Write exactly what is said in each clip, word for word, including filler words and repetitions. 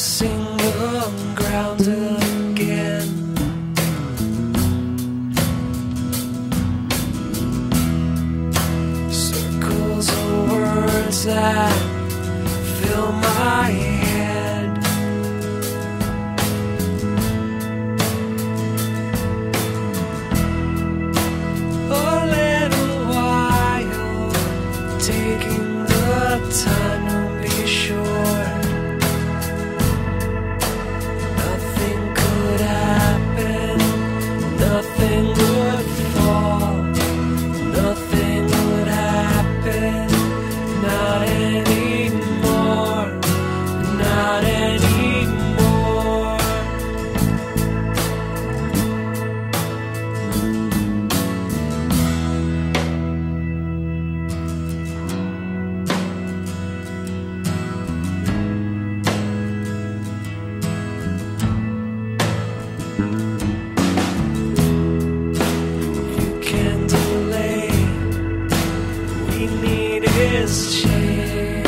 single ground again. Circles of words that fill my head. A little while, taking the time to be sure nothing could happen, nothing would fall, nothing would happen, not anymore, not anymore. You can delay, we need is change.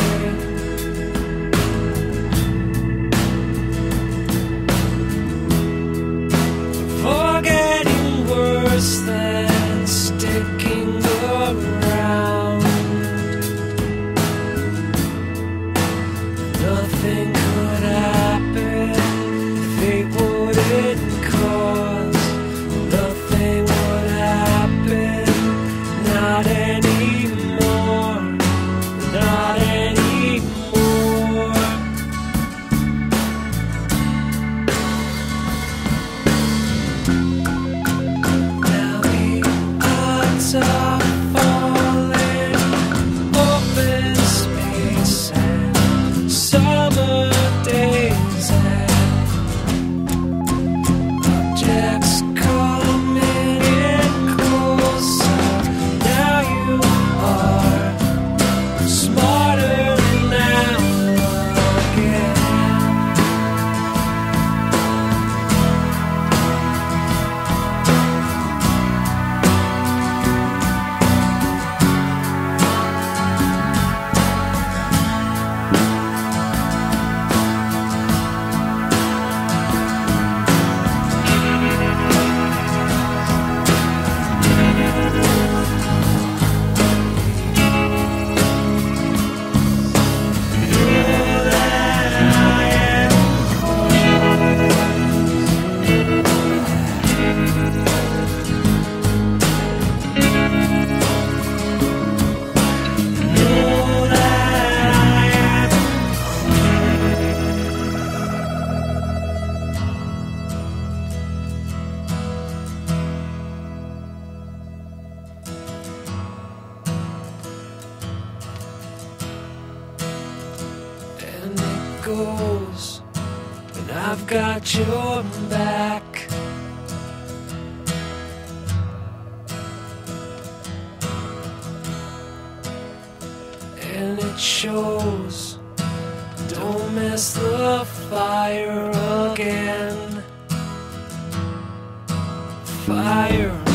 Forgetting worse than sticking around. Nothing could happen, fate wouldn't cause. Nothing would happen, not anymore, not anymore. Now the odds are falling, open space and summer days and objects coming in closer. Now you are smarter now again. And it goes, and I've got your back. And it shows, don't miss the fire again. Fire